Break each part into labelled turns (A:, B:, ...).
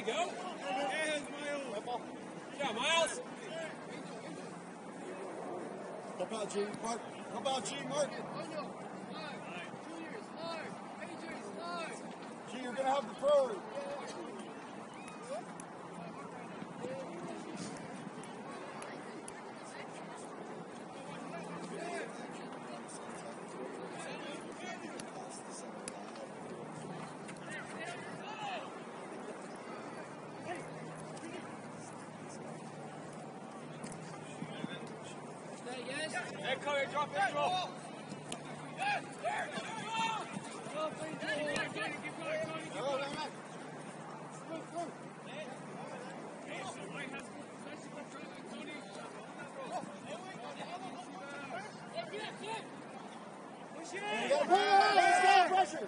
A: you go. Yeah, Miles.
B: Help out, G. Mark. Help out, G. Mark. G, you're going to have the throw.
A: Hey, Cody, drop it, drop.
B: Pressure.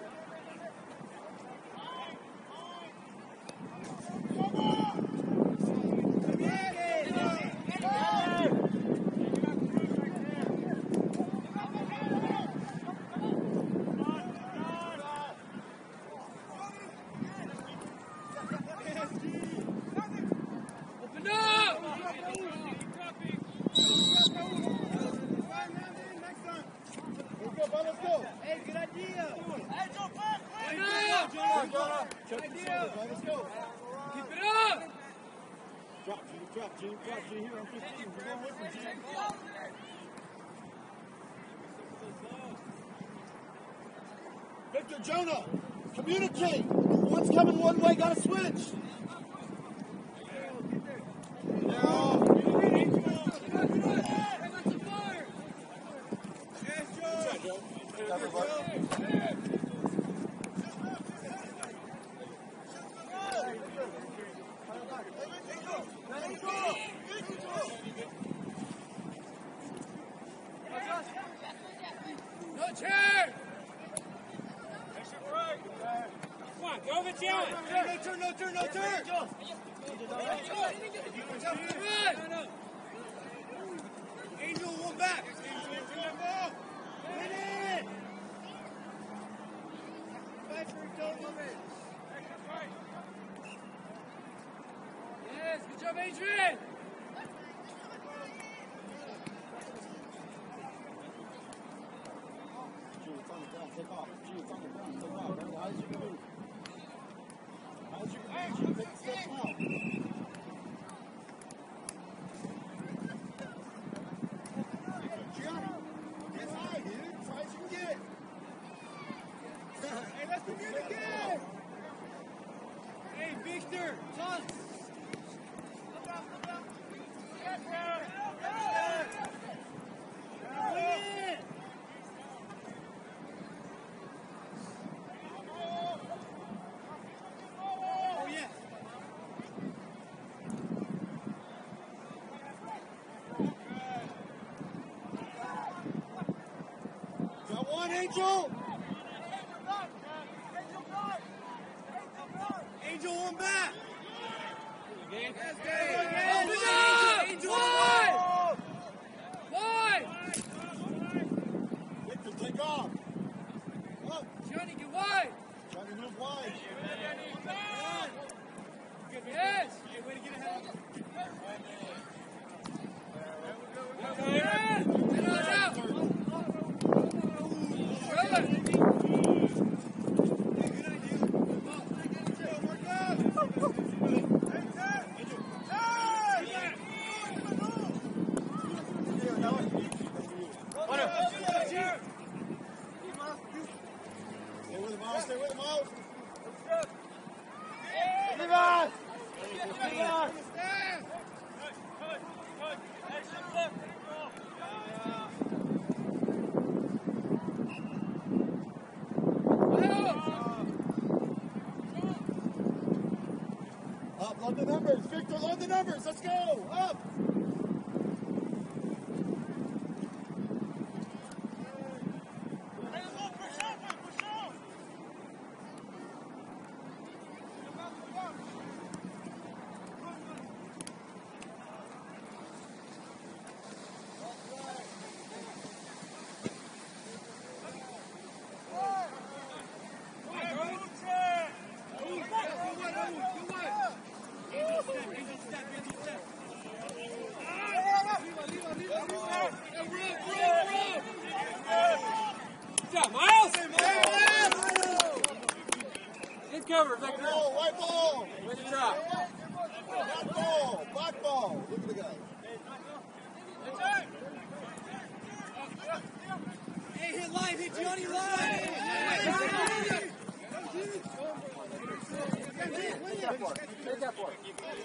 B: Drop, G, here on 15. We're going with him, G. Victor, Jonah, communicate. One's coming one way, gotta switch. No turn. Angel, one back. Win it. Fight for a total of it. Yes, good job, Adrian. G, it's on the ground. Take off. G, it's on the ground. Take off. How did you move? Take a step now. Gianni, get high, dude. As high as you can get. Hey, let's communicate. Hey, Victor, son. Look out, look out. Yes, bro. Angel! Angel, one back! Yes, Angel, wide! Wide! Victor, take off! Up! Johnny, get wide! Johnny, move wide! Yes! Way to get ahead! Get out! Stay with him, Miles. Levi! Levi! Up, load the numbers. Victor, load the numbers. Let's go. Up.
C: white ball.
A: With the drop.
C: Black ball. Look at the guy.
B: Hey, hit line, hit Johnny line.
A: Take that for it.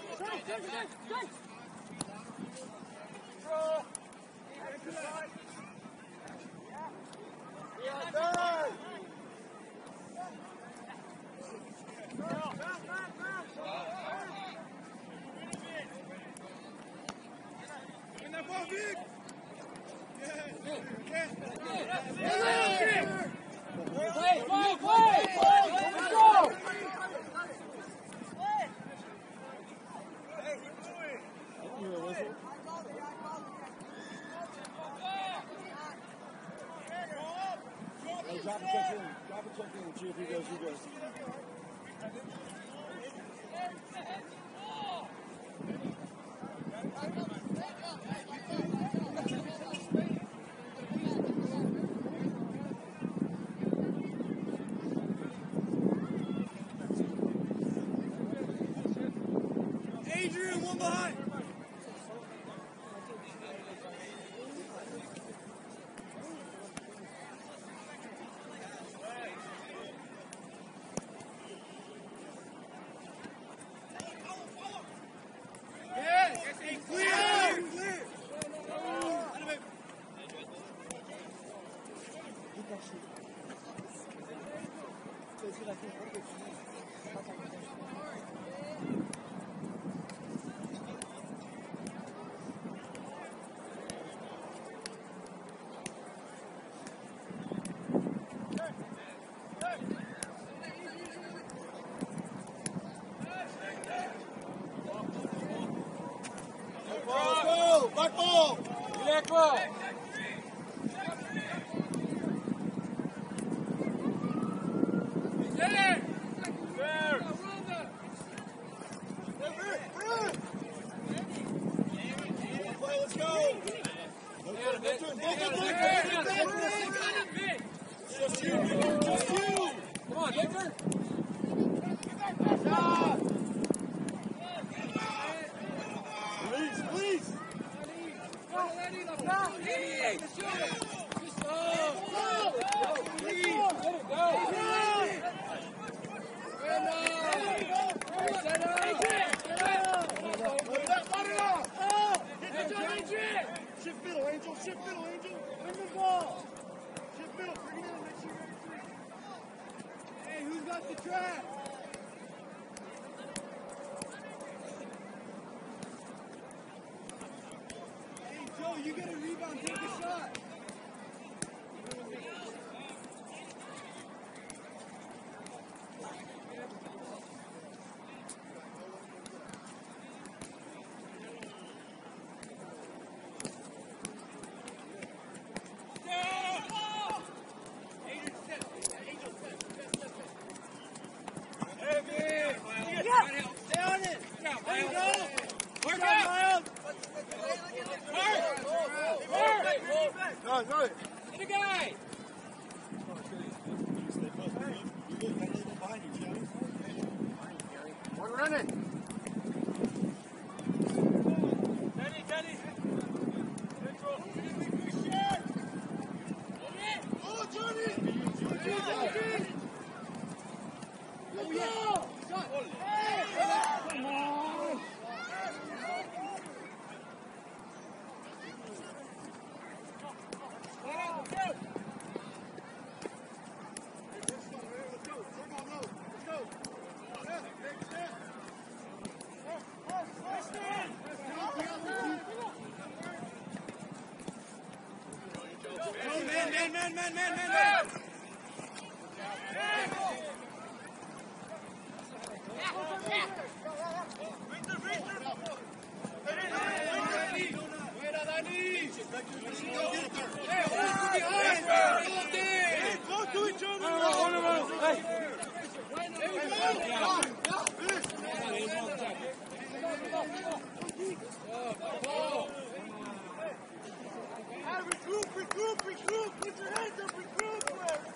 C: Yeah, done.
B: Win that ball, Vic.
A: Play! Let's go!
C: Drop and check in. Drop and check in and see if he goes.
B: Adrian, one behind.
C: Black ball.
A: Black ball.
C: Let's go. Just you, Victor. Just you.
A: Come on, Victor.
C: Please. Shift middle, Angel. Win the ball. Shift middle. Bring it in. Make sure you're ready for it.
B: Hey, who's got the trap? Hey, Joe, you get a rebound, take a shot.
A: Hit a guy! One running. Teddy.
C: Oh, Johnny.
B: Oh, yeah. Shot. Come on. Man.
C: Go to each other. Regroup. Put your hands up, regroup.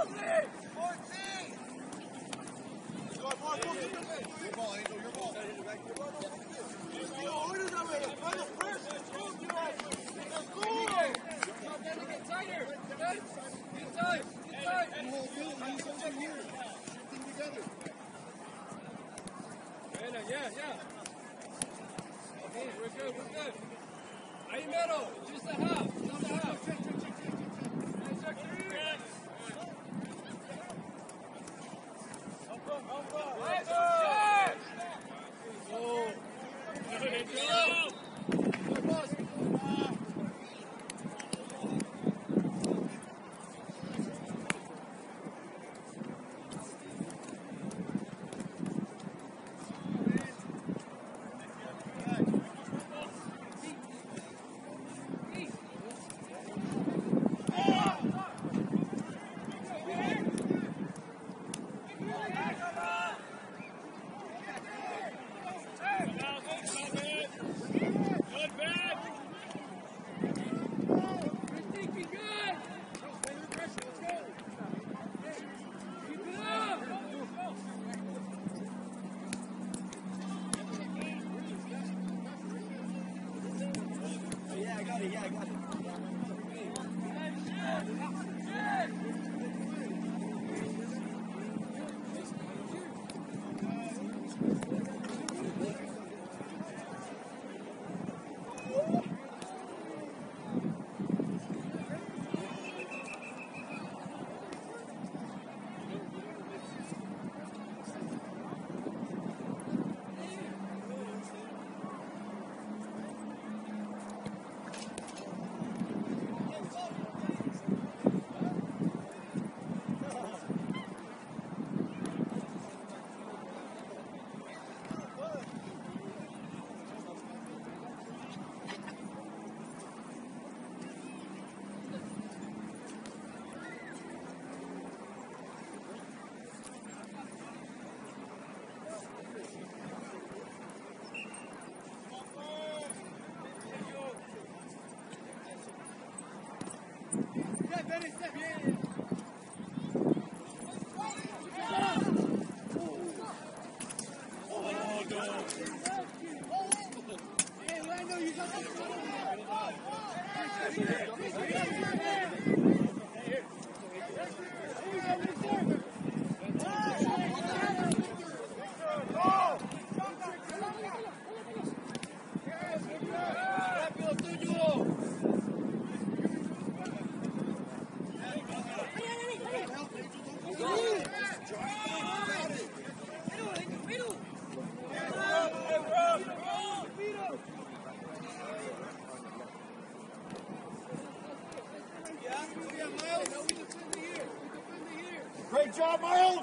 C: Great job, Miles!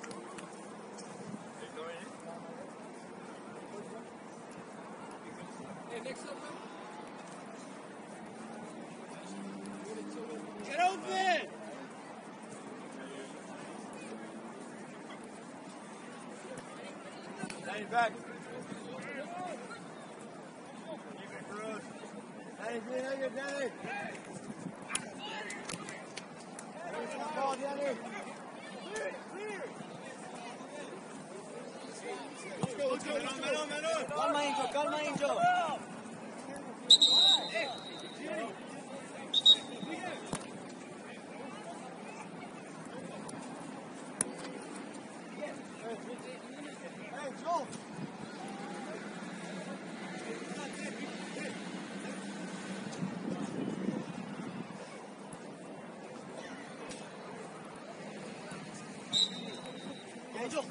A: Hey, next up, man.
B: Get open!
C: Danny, back. Danny, green again, Danny. Ball, Danny. Let's go.
B: Calma, Angel, calma, Angel.
C: Hey, Joel.
B: Angel.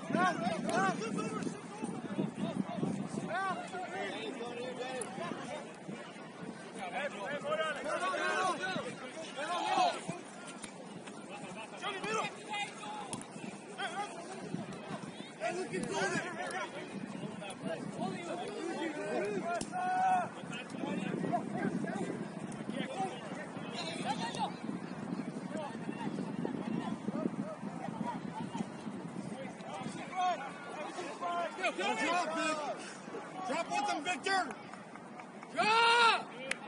C: Drop with them, Victor!
A: Drop!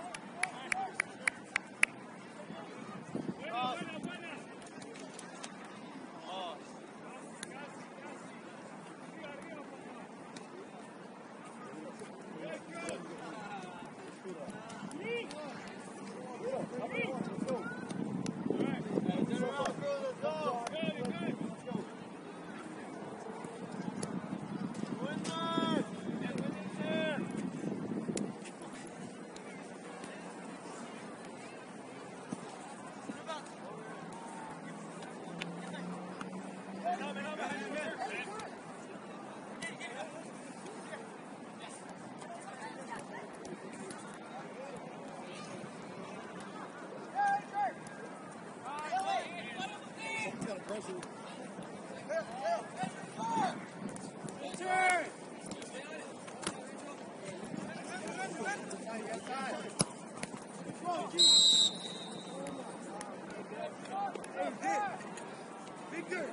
C: Victor!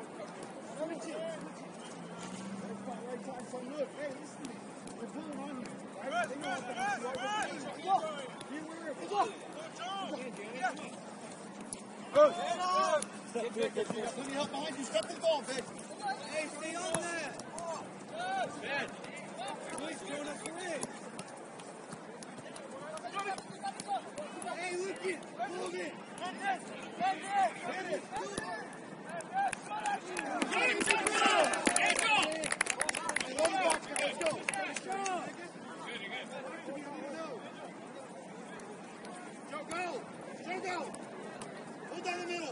C: Hey, listen to me. We're pulling on you. Right? Let me help behind you. Step to the ball, Vic. Hey, stay on that. Please turn up for it. Hey, look it. Move it. Hit it. Let's go. Joe, go. Hold down the middle.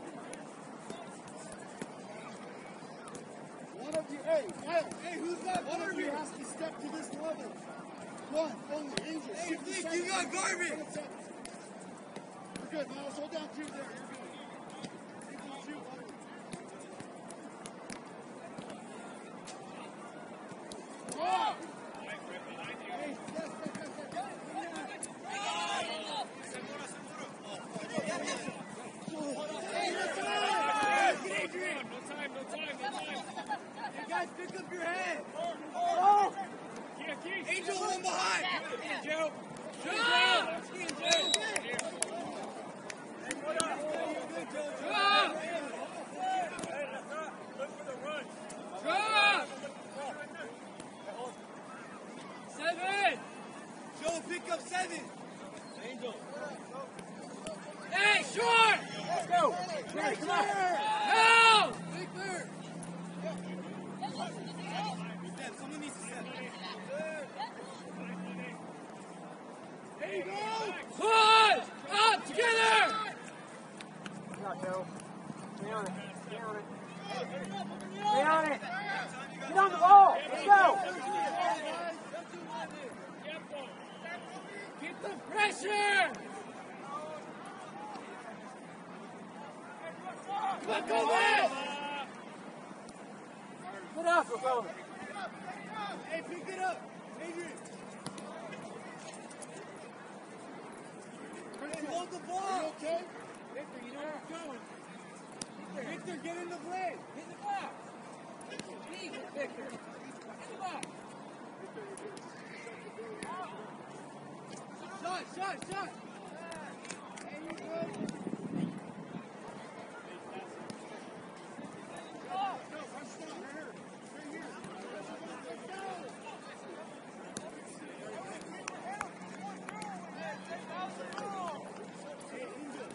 C: One of you, hey, Kyle. Hey, who's that? One of you has to step to this level. One, only, Angel. Hey, Vic, you got garbage. You're good, Miles. Hold down two there. You're good. Angel, shoot. Oh! Hey, yes. Hey, guys, pick up your head. Oh! Angel, one behind.
A: Joe! Seven!
C: Joe, pick up 7. Angel.
A: Hey, short!
C: Let's go. Right, come on.
A: No!
C: Big clear. Someone needs to set. There you go.
A: Push! Up together!
B: Stay on it. Get on the ball. Let's go.
A: Keep the pressure! Come on, West!
B: Get up. We're going.
C: Hey, pick it up. Adrian. Hold the ball. Are you okay? Victor, you know where you're going. Victor, get in the play.
A: Hit the box! Victor! Hit the box!
C: Shot. Hey, you good? Go, one stop right here. Right here. Let's go. Hey, Angel.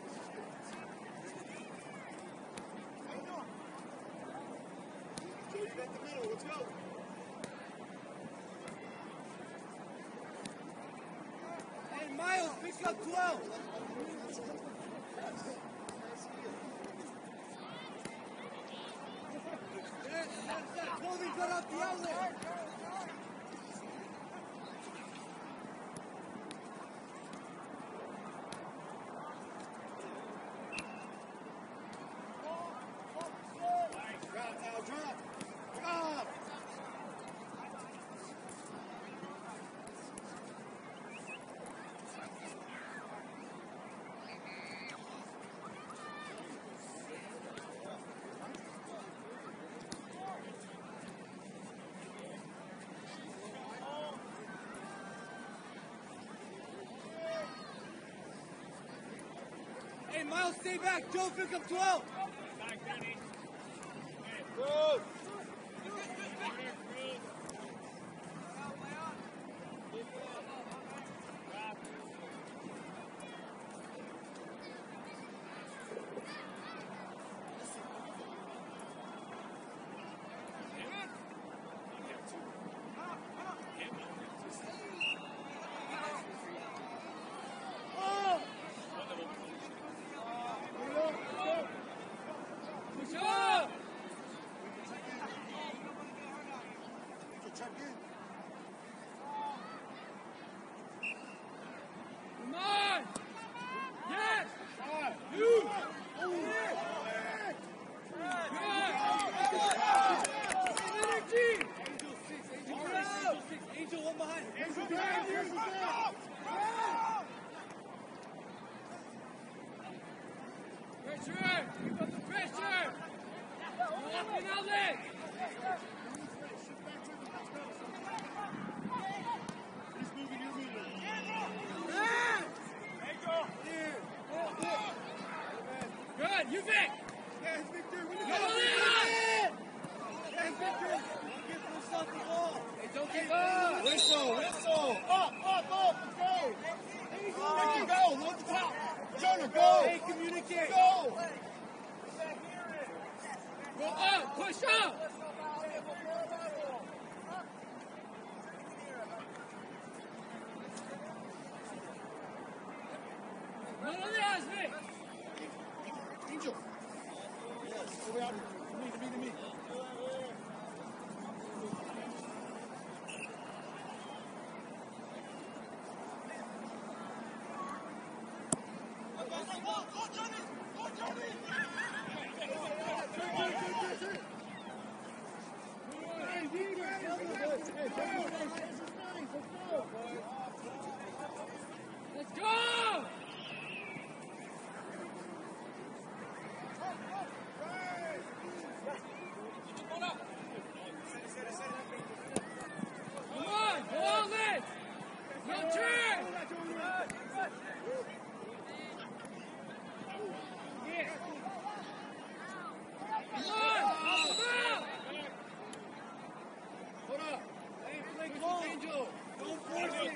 C: Joe, you got the middle. Let's go. Hey, Miles, pick up 12. Clothing cut off the outlet. Hey, Miles, stay back. Joe, pick up 12.
B: Back, Danny.
C: Go.
A: Come on! Yes! You! Energy!
C: Angel, one behind. Angel,
A: Pressure! Keep up the pressure! Lock it out there!
C: He's moving, you're moving.
A: Good, you Vic!
C: Yes, Victor.
A: Go in!
C: Yes, Victor. Don't give yourself the ball.
A: Hey, don't give up!
C: Whistle, whistle. Up, let's go. Victor, go. Load the top. Jonah, go. Hey, communicate. Go.
A: Go up! Push up! No le das, Vic!
C: Angel. Yes, over out here. To me.
A: Let's go! Come on, go all in! No turn! Yeah. Come on, up the ball!
C: Hold up. Hey, play close. Angel. Don't force it.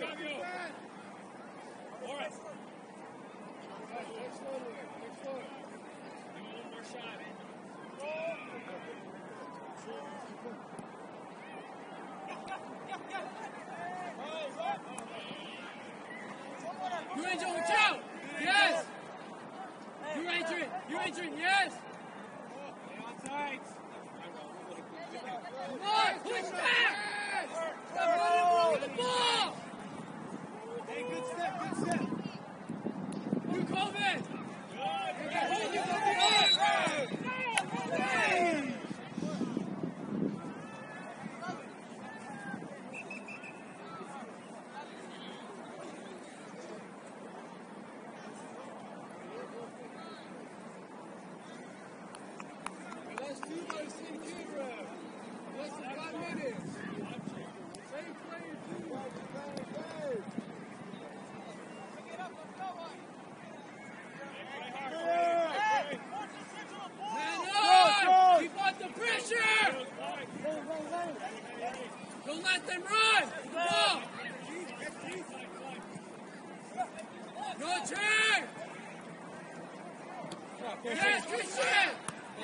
B: All right.
C: Take slowly.
B: Give me one more shot.
A: You Angel, watch out! Yes! You Adrian, yes! Come on, push back! Stop running over the ball!
C: Hey, good step.
A: You Coleman!
B: Good.
A: Hold you from the arm!
C: Hey!
A: Let's do this in Kibra. Less than 5 minutes. Same player, too. Man up! Keep on the pressure! Don't let them run! Come on! No turn! Yes, Christian!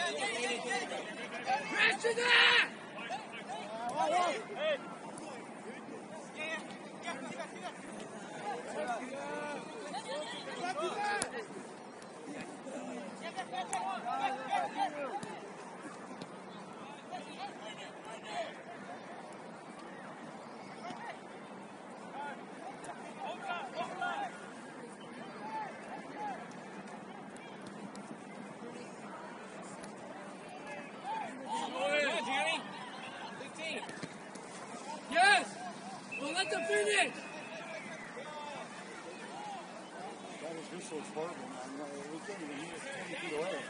A: Pressure that! finish!
C: That was Whistle's horrible, man. We couldn't even hear it 20 feet away.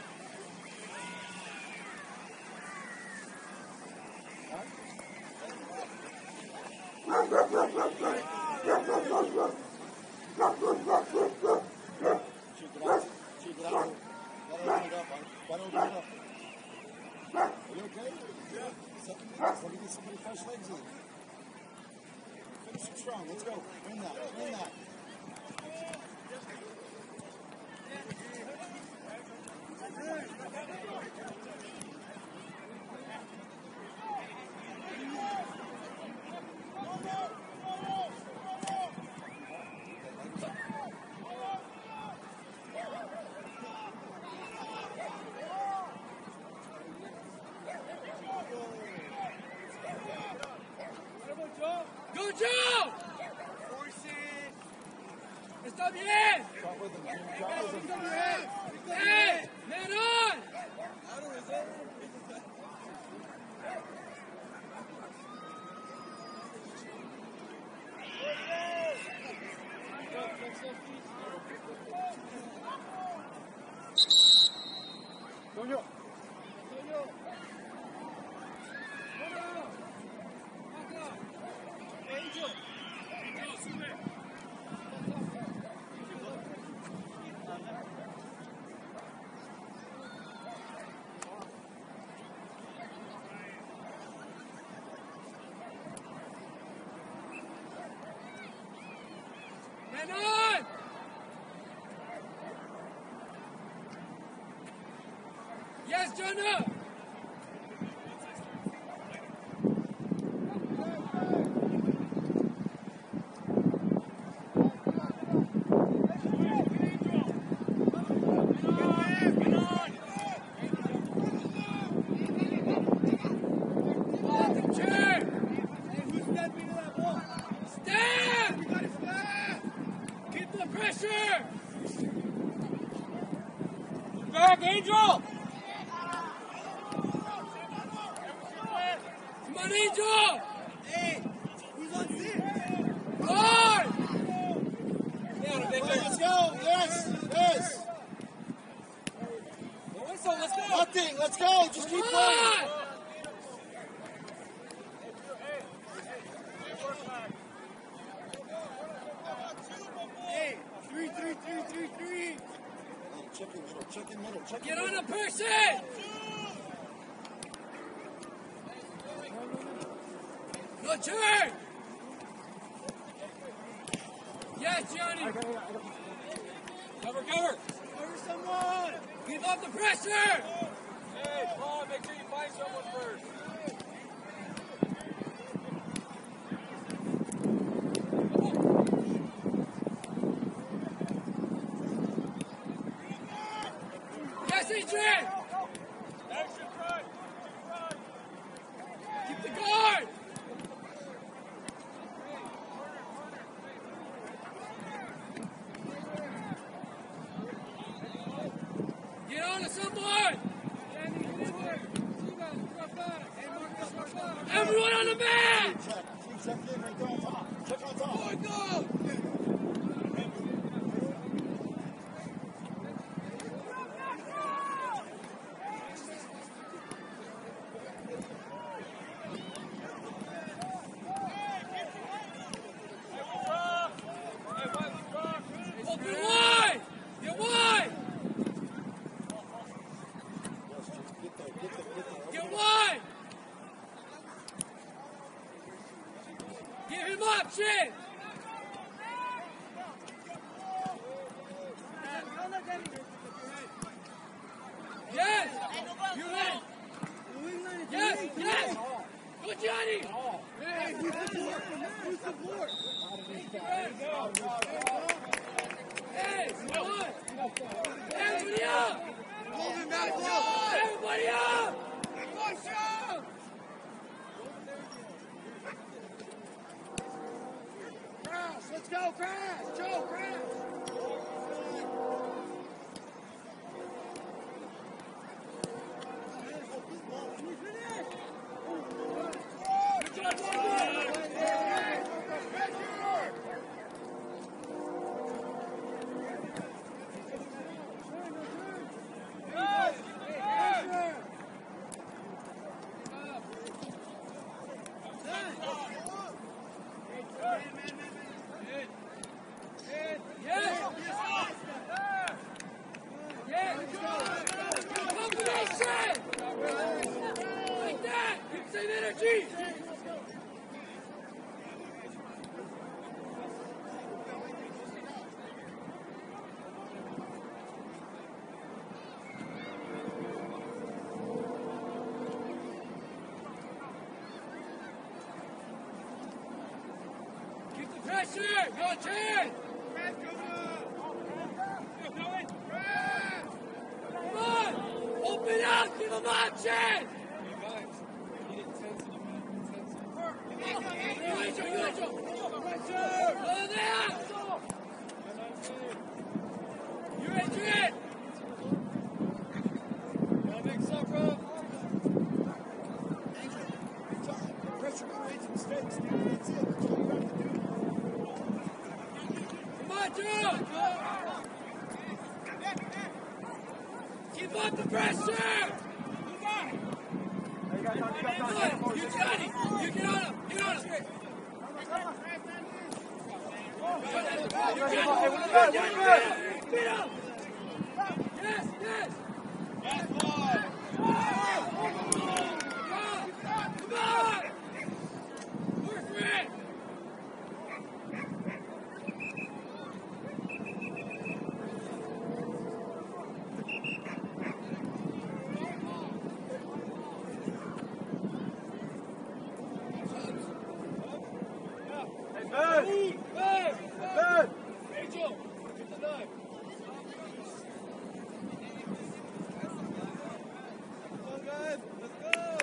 C: Check it out. Gotta open it up. Are you okay? Yeah. 7 minutes. Let me get somebody fresh legs in. Finish it strong. Let's go. Win that.
A: Go, Joe! Está bien! Hey, man on!
C: Toño.
A: Man on! Yes, Jonah! Pressure! Back, Angel! Come on, Angel!
B: Hey, who's on six?
A: Guard!
C: Let's go. Yes.
B: Let's go.
C: Nothing. Let's go. Just keep playing.
B: Hey, 3.
C: Check in middle.
A: Get on a person! No turn! Yes, Johnny! Cover!
B: Cover someone!
A: Keep up the pressure!
B: Hey, Paul, make sure you find someone first.
A: Yes, Adrian!
B: Action, try.
A: Keep the guard! Get on to someone! Everyone on the mat!
C: Check in right there on top. Check on top.
A: Go! Open wide! Get wide! Get wide! Get him up, shit! Yes! You in! Yes! Go, Johnny!
B: Hey, who's support?
A: Hey, come on! Everybody up!
B: Moving back,
A: Everybody up!
B: Crash, let's go, Crash! Joe, Crash!
A: energy! Keep the pressure! Your chance! Come on! Open up! Give them options! You Adrian!
B: Gotta make some, bro.
C: Pressure creates mistakes, dude. That's it. That's all you have to do.
A: Come on, Drew! Keep up the pressure! Good. You Johnny! You get on him! Get on him! Get up! Yes, yes! Come on! Work for it!
B: Angel, get the knife. Come on, guys. Let's go.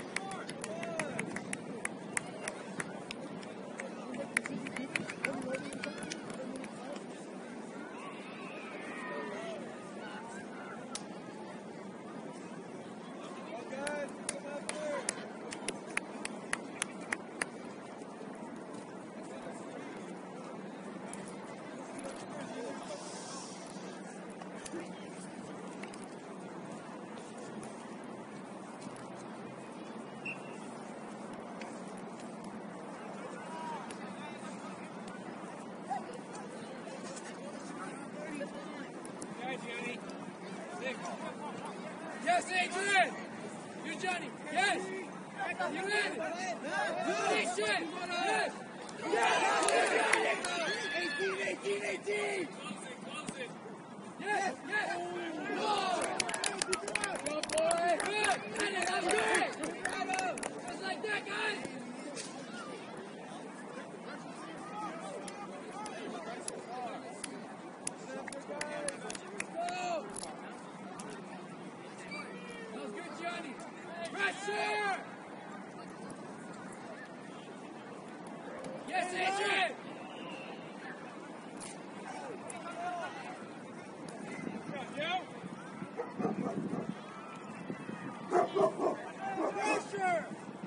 A: Yes, Adrian! You Johnny! Yes! You in it! Position! Yes! Yes! 18! Yes! Yes! Go! Go, boy! Good! That's good! Just like that, guys! Go! That was good, Johnny! Pressure! Yes, Adrian! Pressure!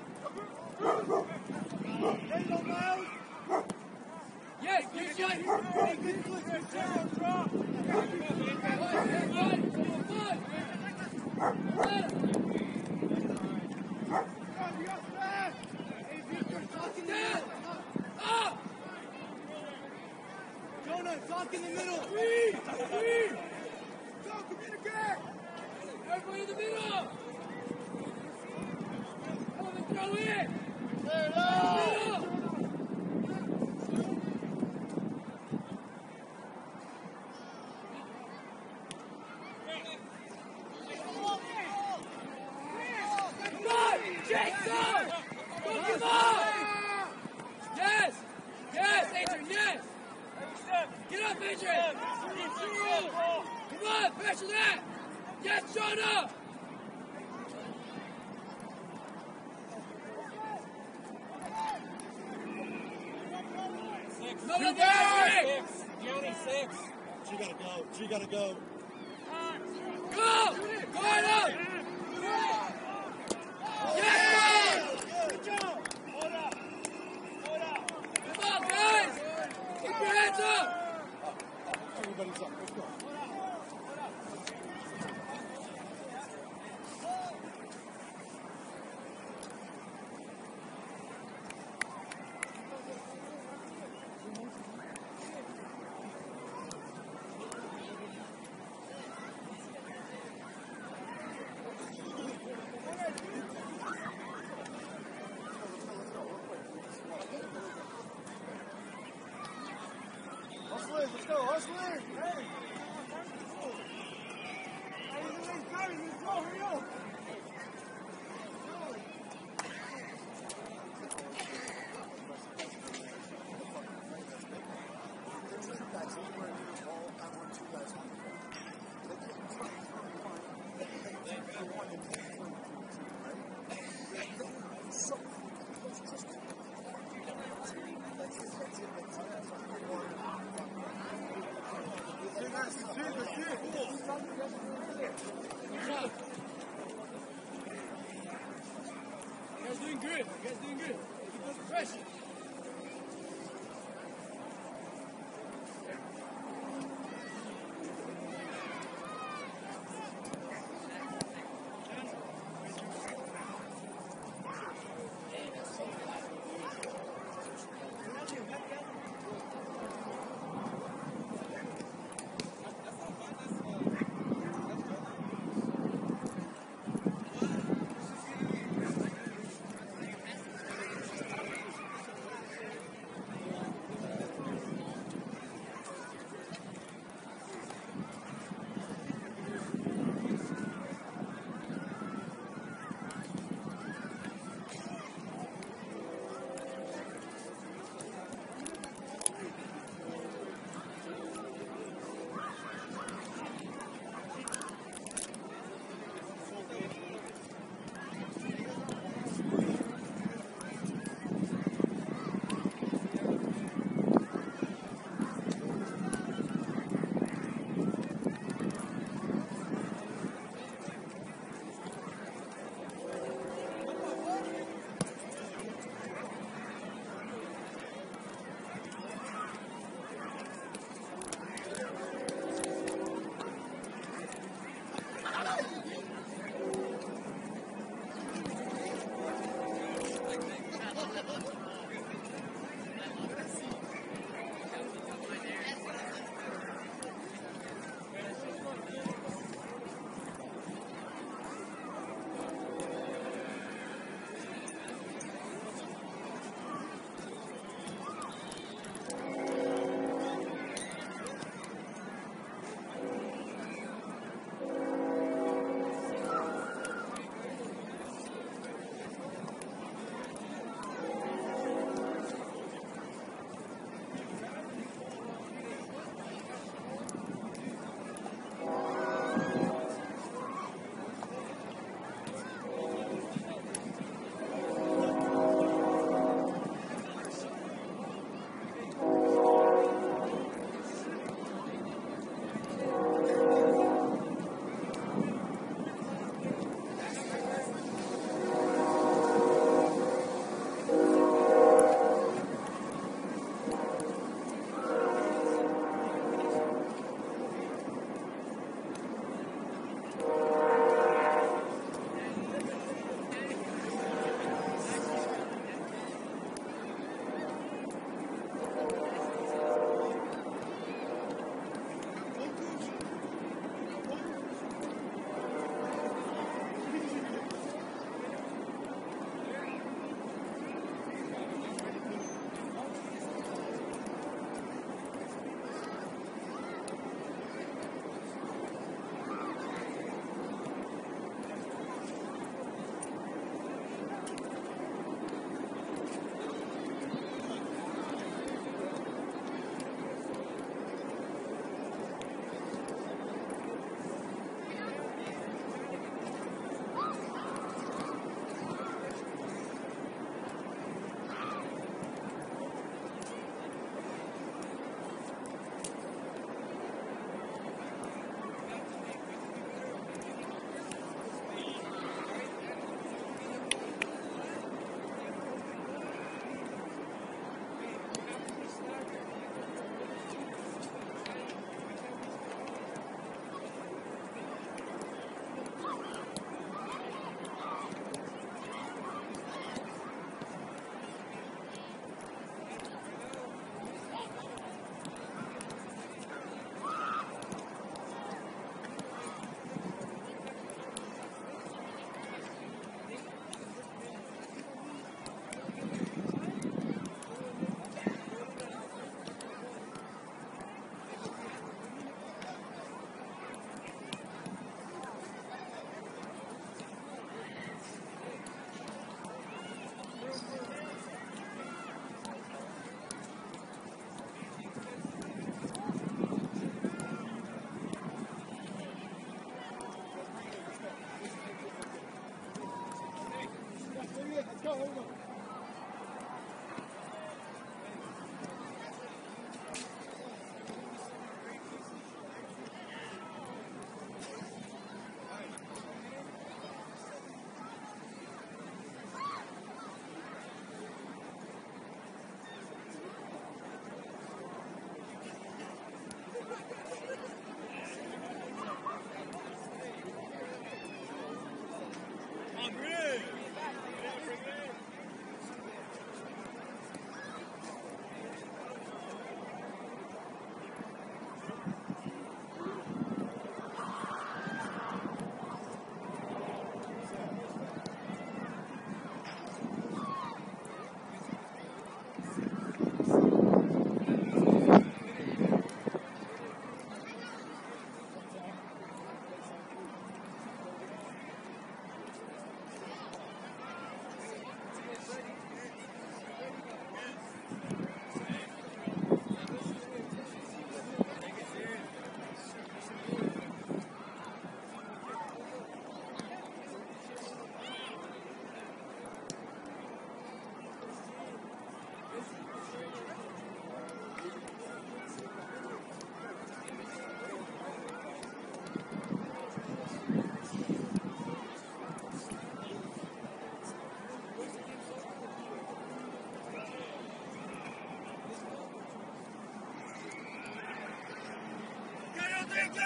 A: Yes, you Johnny!
B: Jonah, talk in the middle.
A: Three!
B: Go, communicate.
A: Everybody in the middle! Come on, throw in! Middle! Come on! Jason! Don't give up! Yes! Yes, Adrian, yes! Get up, Adrian! Come on, pressure that! Yes, Jonah! No, no, Adrian!
C: She gotta go. She gotta go.
A: Go! Go ahead up! Yes!
B: Good job. Hold up.
A: Come on, guys! Keep your hands up!
C: Everybody's up. Let's go. go, hustler.
B: Hey! Let's go, hurry up!
A: Good job. You guys doing good. You guys doing good. Keep up the pressure.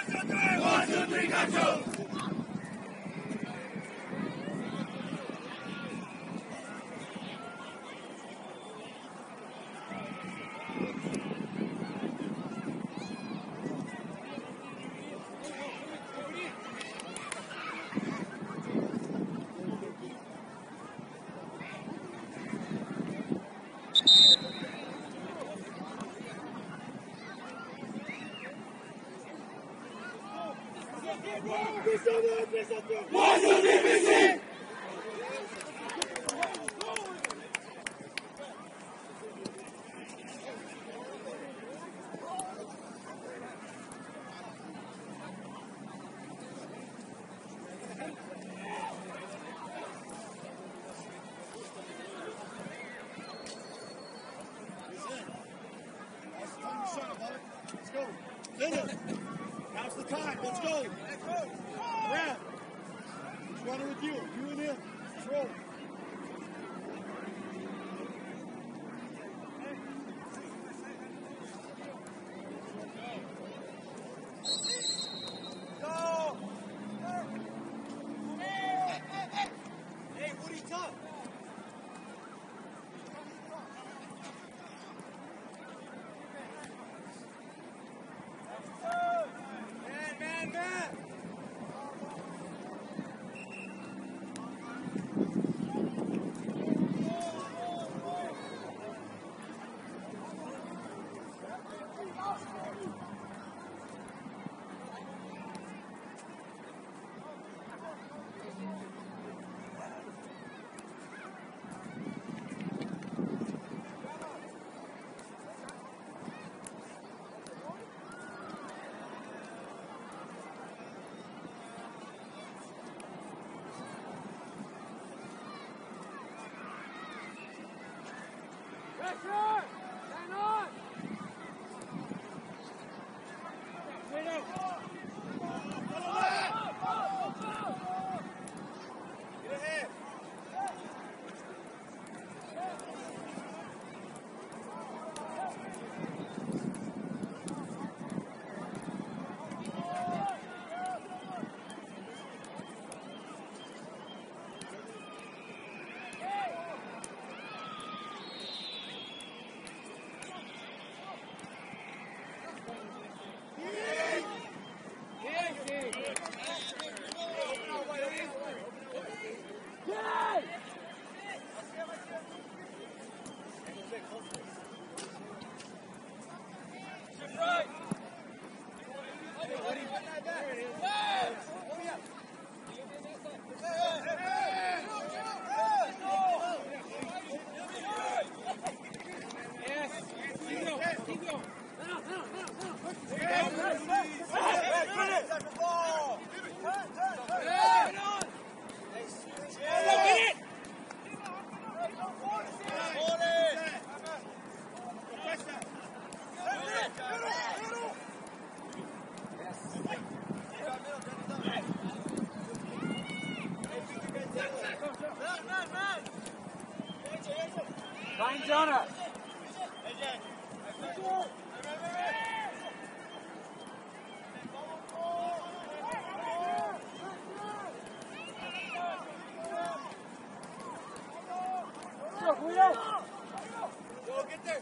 C: Let's go. Finish. Now's the time. Let's go. Brad. Just running with you. You and him. Just roll.
B: Go. Hey, Woody, tough. Man.
A: Pressure! Stand on!
B: Get ahead.
A: Find Jonah.
B: Go, get there.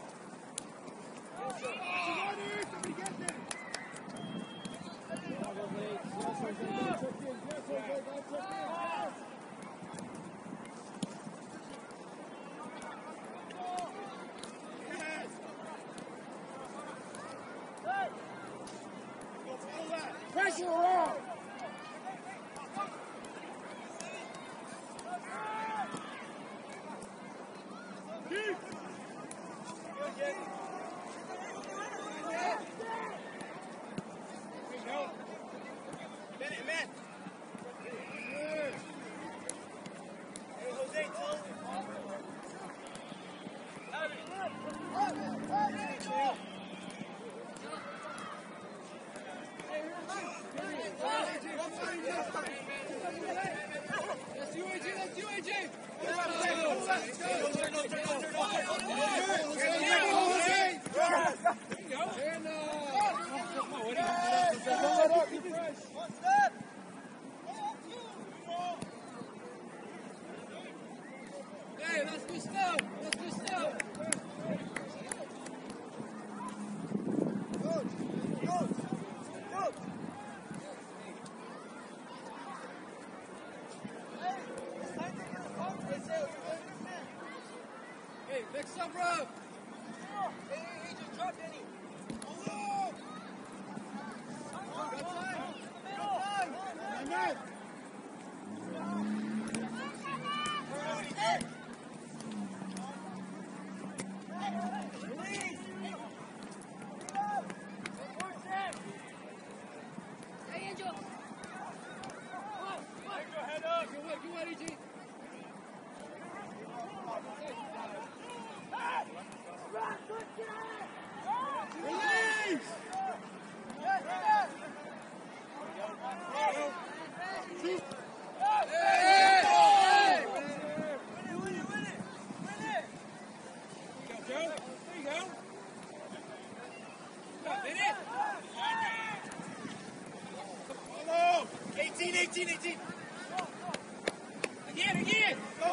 A: Pressure around.
B: Bennett, man. Hey, Jose, tell him.
A: Let's do AJ. Let's do AJ. the snow. That's the snow. Hey, mix up, bro. Hey, just drop Denny. Hey, Angel.
B: Head up.
A: Good one, EG.
C: Release!
B: There you go. Hello. 18.
A: Again.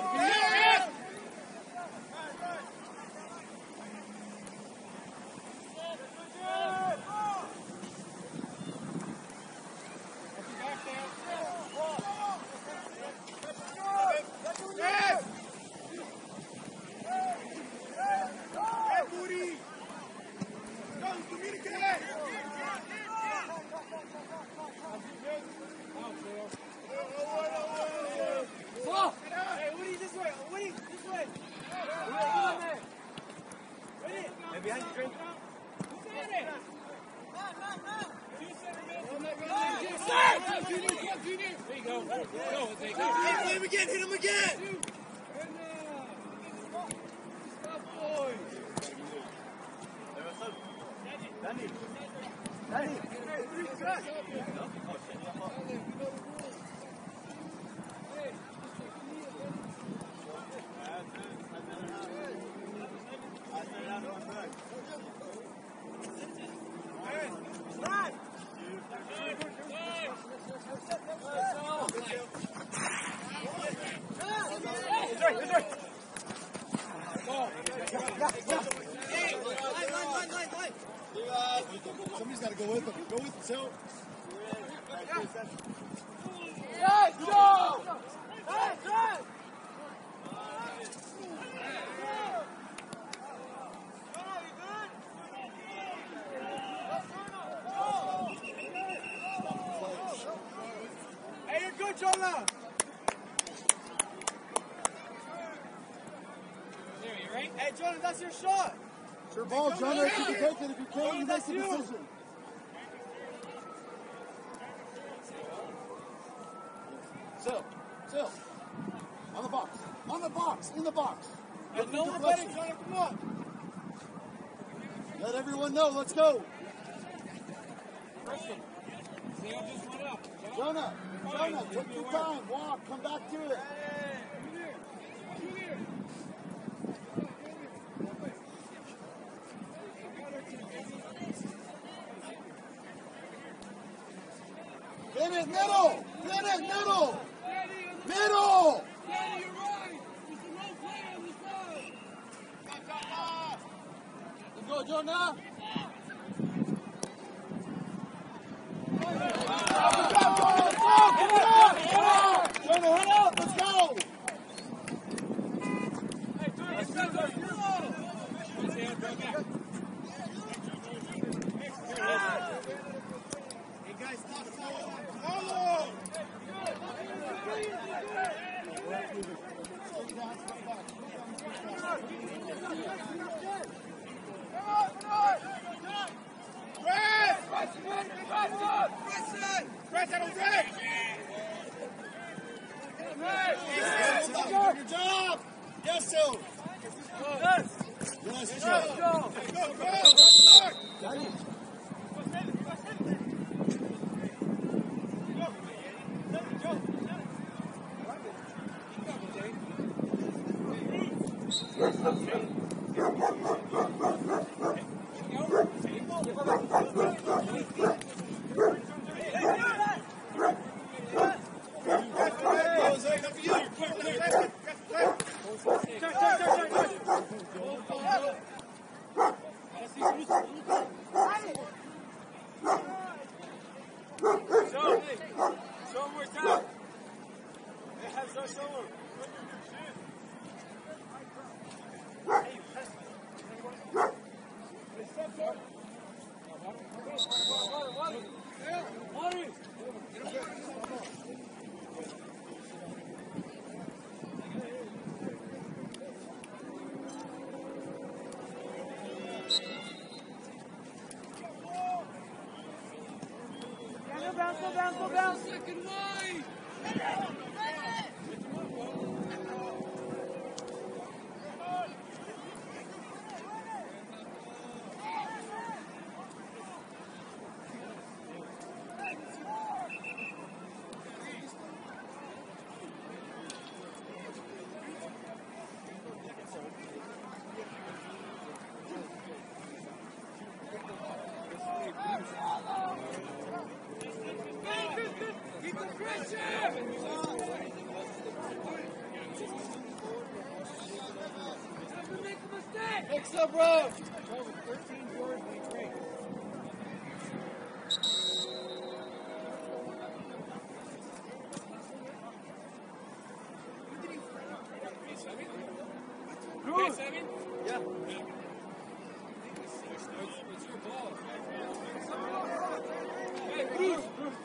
B: Hey, Woody, this way. Woody, this way. Hey, behind you, Drake.
A: There you go.
B: Hey, hit him again. Danny.
C: Somebody's got to go with him. Go with himself.
B: Hey, you're good, Jonah. Hey, Jonah, that's your shot.
C: It's your ball, John. You can take it if you can. You make the decision. Still. On the box. In the box.
B: Hey, no more betting, Jonah. Come on.
C: Let everyone know. Let's go. Jonah, take your time. Walk. Come back to it. Get it, middle. Middle.
A: Danny, you're right. It's a low play on the side.
C: Let's go, Jonah. Jonah, head up. Let's go.
B: Hey, guys, stop. Follow. Press it on Drake.
C: Good job. Yes, Joe. Yes, Joe.
B: Go. Turn.
A: down. Second wide. Keep the pressure! Never make a mistake!
C: Next up, bro.
B: 13 yards, we break.
C: Yeah.
A: It's your ball. Hey, Cruz!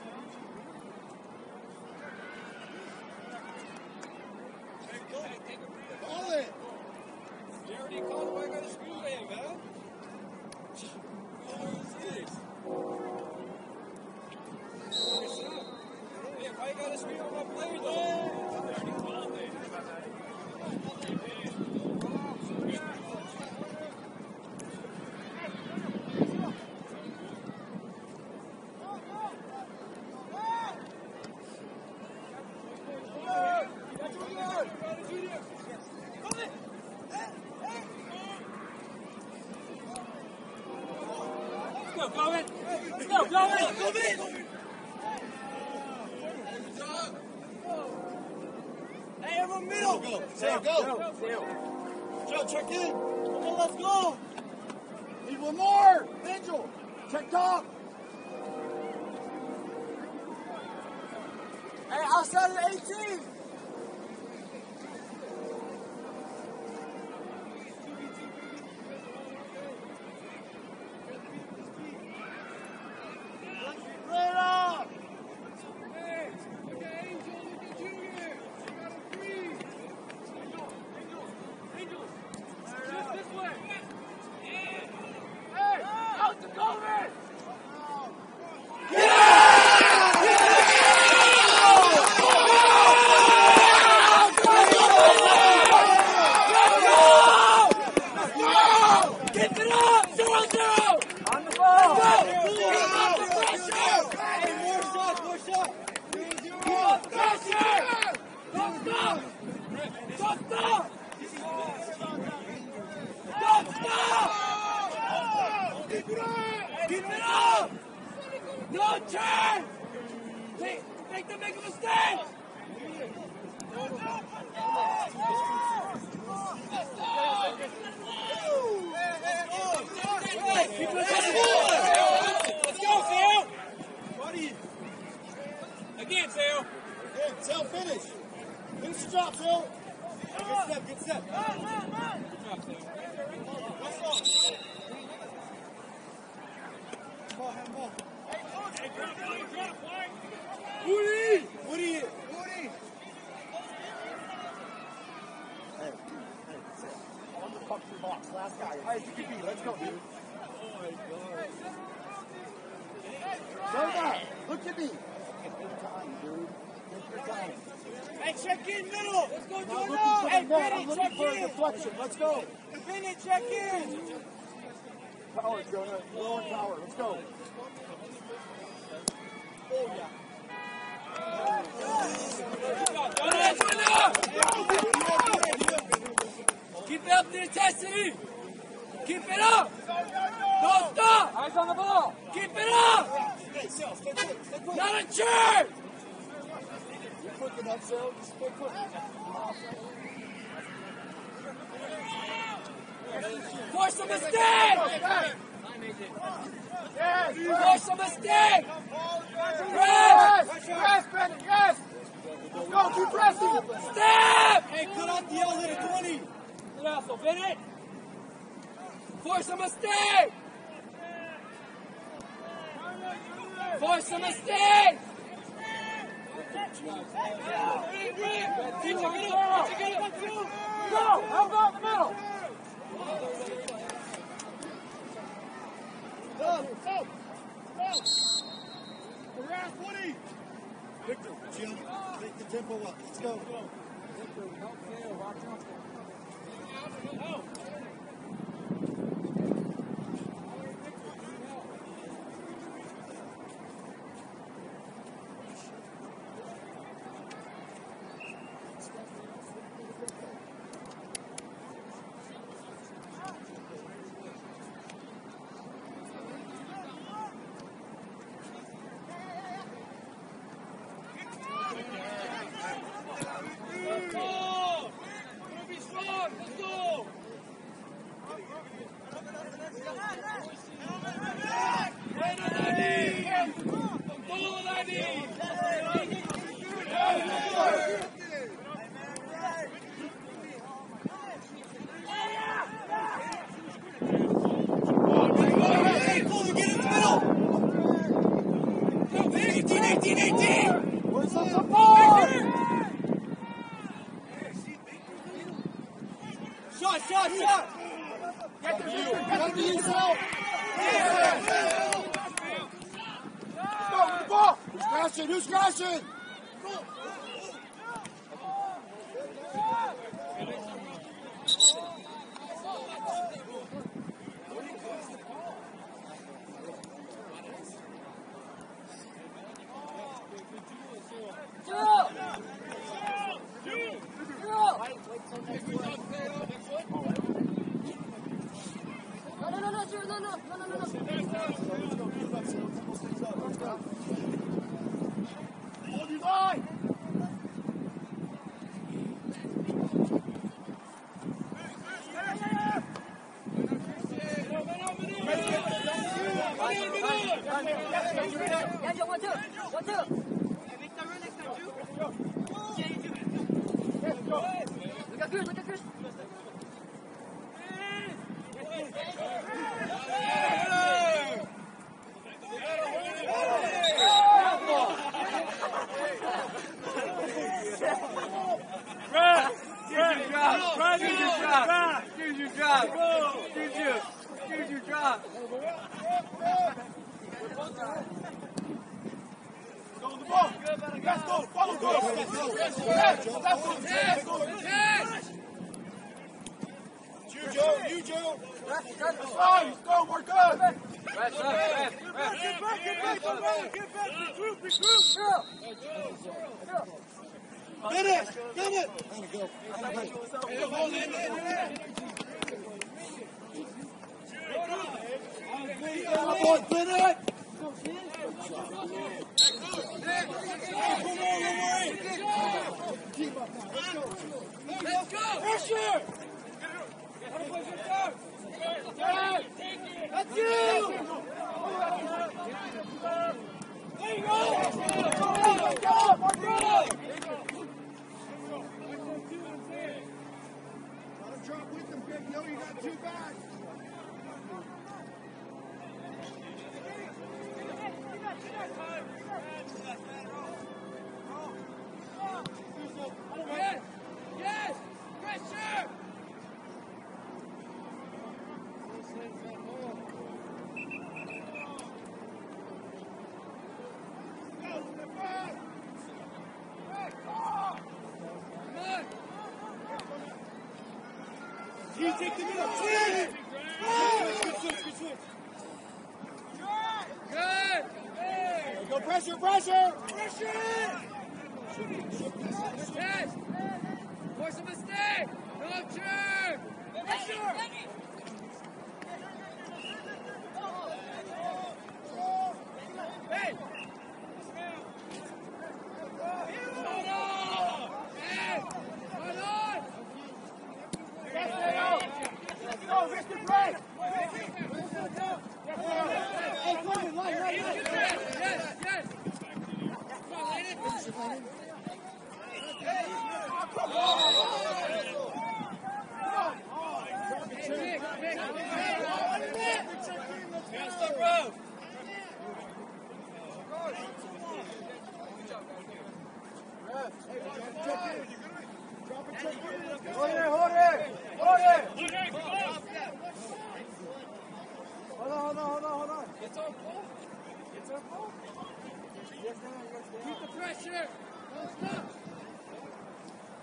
C: Call it.
A: You already called why I got a screw in, man. Hey, why you got a screw on my player, though? I already called it. Let's go, Glovin! Let's go, Glovin!
B: Hey, everyone, middle!
C: Go. Sail, go. Joe, check in.
B: Come on, let's go!
C: Need one more. Angel, check top.
B: Hey, outside of the 18! Play it up!
A: Hey, look at Angel, look at Junior. You gotta breathe. Angel, just this way. Hey, out to Coleman! Keep it up! 0-0!
B: On the ball!
A: Keep up the pressure!
B: Hey, more shots, more shots!
A: Keep up the pressure! Don't stop! Don't stop! Don't stop! Keep it up! No turn! Make them make a mistake! Keep it up! Let's go, Theo! Again, Theo!
C: Hey, Sail, finish. Finish the drop, Sail. Good step, good step.
A: Good job, Theo.
C: Ball, handball.
A: Woody!
C: Woody.
B: Woody!
C: Hey, Sail. I want the puck through box. Last guy. All right, you can be. Let's go, dude. Go back. Look at me. Take your time, dude. Take your time.
B: Hey, check in middle! Let's go,
C: Not
B: Jordan!
C: looking for
B: Hey,
C: the net. I'm
B: Vinny,
C: looking
B: check
C: for a
B: in!
C: deflection. Let's go.
B: Vinny, check in!
C: Power, Jonah. Low and power. Let's go. Oh, yeah.
A: Keep it up the intensity! Keep it up! Don't stop! Eyes on the ball! Keep it up!
C: Hey, Sail, stay quick. Stay quick.
A: Not a turn!
C: You're quick enough, Sail. Just stay quick.
A: Force a mistake! Force a mistake! Press!
C: Press, Bennett. Yes. Go, keep pressing.
A: Step!
B: Hey, cut off the outlet at 20!
A: Good hustle, Bennett! Force a mistake! Force a mistake! Go! How about the middle?
C: Go, go, go. Around 20. Let's go. Who's crashing? Hold your line! You, Joe. Let's go, we're good. Get back, Bennett, Bennett. Come on, Bennett.
A: Let's go!
B: Pressure! That's you! There you go! Drop with them, Big. No, you're not too bad.
A: Yes! Yes! Pressure!
B: You take the middle. Switch! Good switch.
A: Good!
C: Go pressure.
A: Yes! Force a mistake! No turn! Pressure! Hey! Hey! Hold on!
B: Let's go, risk the break! Hey, come on, line.
A: Yes! Come on, Landon!
B: Hold it! Hold on.
A: It's our fault. Keep the pressure. Don't stop.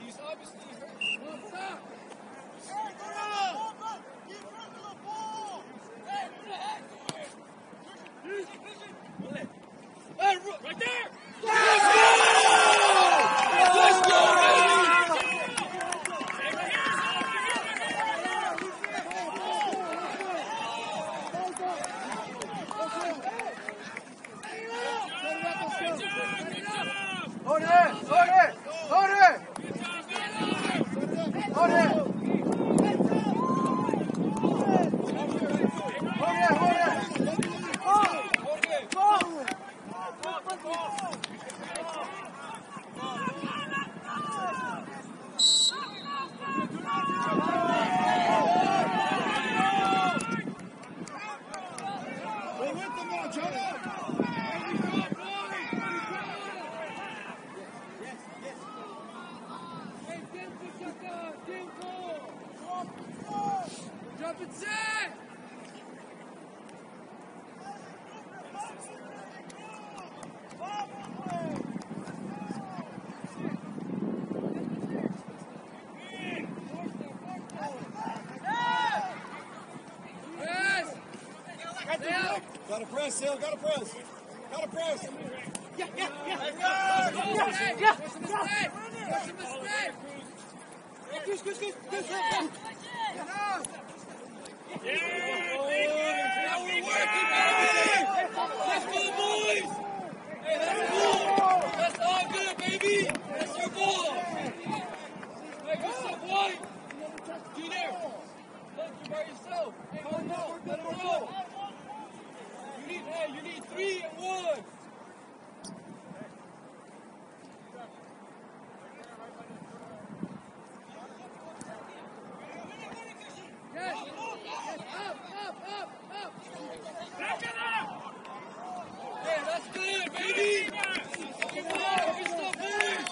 B: He's obviously hurt.
A: Come on, stop.
B: Hey, right there!
A: Let's go! Let's go, baby!
C: Hold it! Hold it! Hold it! Hold it!
A: Jump and set! Yes!
C: Gotta press, Hill, gotta press. Gotta press.
A: What's the mistake? What's the mistake? Now we're working, baby! Let's go, boys! Hey, that's cool! That's all good, baby! That's your ball! Hey, what's up, White? Get there! Look, you're by yourself! Hey, let him roll! Let him roll! You need 3 and 1! Yes! Up!
B: Back it up!
A: Hey, that's good, baby! Come on, good stuff, boys!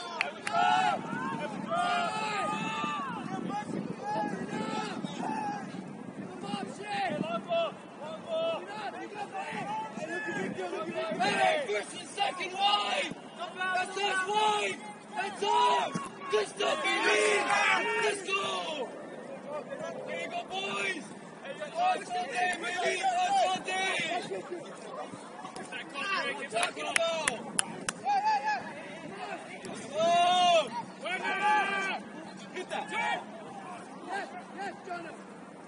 A: Hey, first and second wide! That's us wide! That's us! Good stuff, baby! Let's go! There you go, boys! It's all day, baby! It's all day! What are you talking about? Let's go! Hit that! Yes, Jonathan!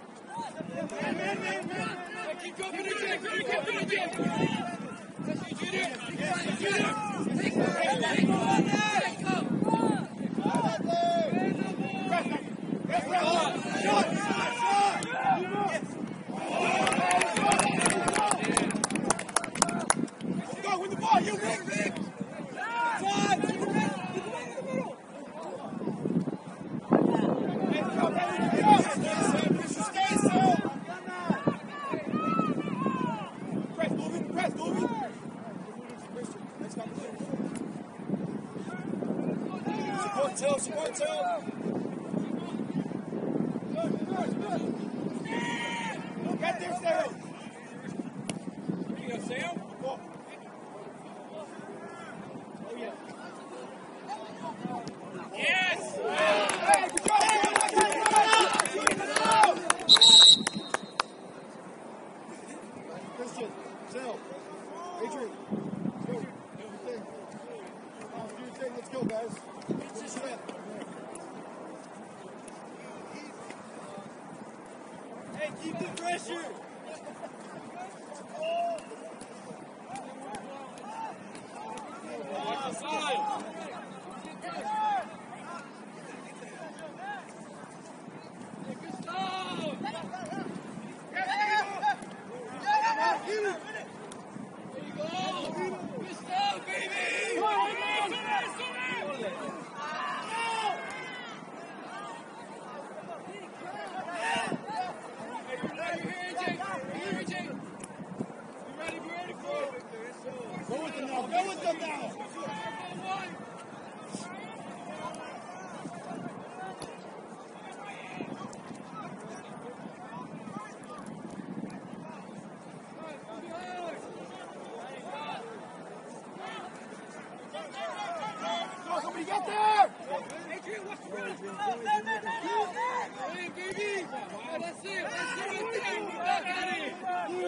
A: Keep dropping it, Jake! Keep dropping it, Jake! That's you, Junior! Take
C: Go with the ball, you Rick! Support Till. Get there, Sarah.
B: There you go, Sam.
C: Go.
B: Yes!
C: Hey, good job, Christian, Till, Adrian, go. Do your thing. Do your thing. Let's go, guys. Push it up.
B: Hey, keep the pressure! Watch the side!
A: Good stuff! There you go! Good stuff, baby!
C: Go with them now. Go with them now.
A: One. Hey, baby! Oh, that's it! That's it right there! Get back at it!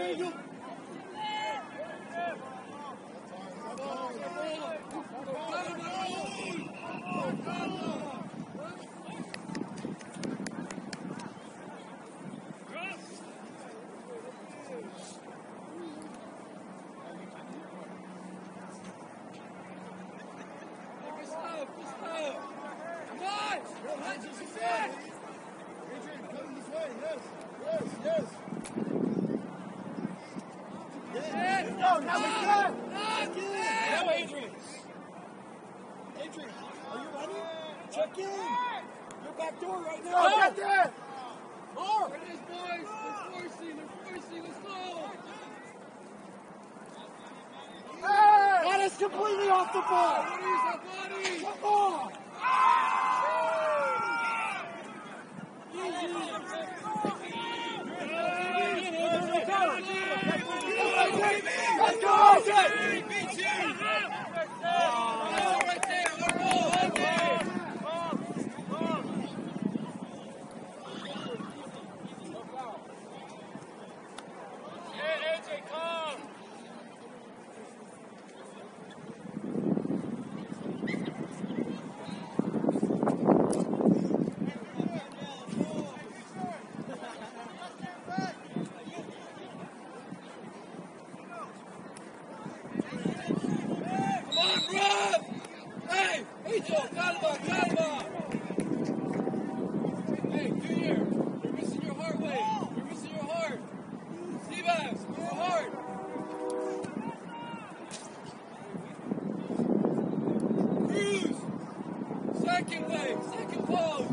C: Adrian, coming this way. Yes. Yes. Yes. No, now we go.
A: Now, Adrian!
C: Adrian, are you running? Check in. You're back door right now.
A: Go.
C: Back there. More.
A: There it is, boys! They're forcing! Let's go!
C: Hey! That is completely off the ball.
A: Bodies, our bodies!
C: Come on. Let's go!
A: Calma! Hey, Junior, you're missing your heart weight. You're missing your heart. Seabass, your heart. Cruz, second wave, second pose.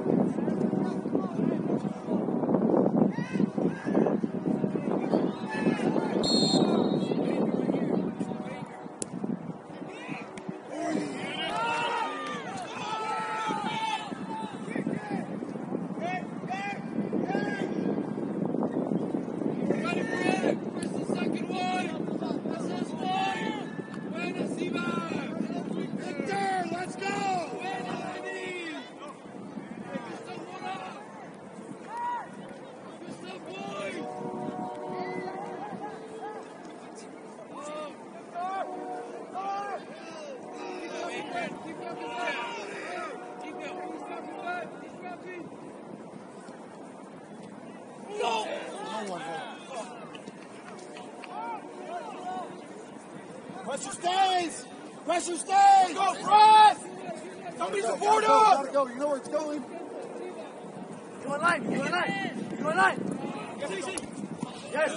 C: Pressure stays! Pressure stays! Go, press! Somebody's aboard up! Gotta go, you know where it's going.
B: You in line, you in line, you in line. Yes.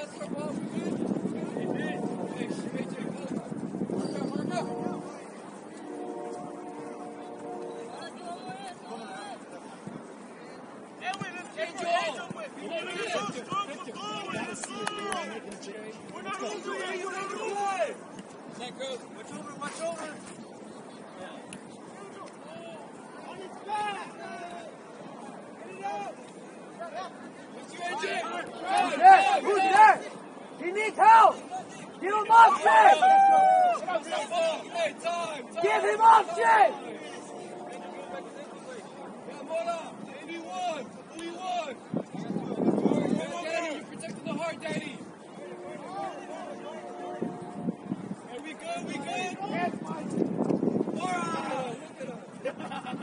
A: Watch over.
B: Yes, who's there? He needs help. Give him option. Give him option.
A: Maybe one. Only one. Daddy, you're protecting the heart, Daddy. Are we good? We good?
B: Yes,
A: All right. Look at us.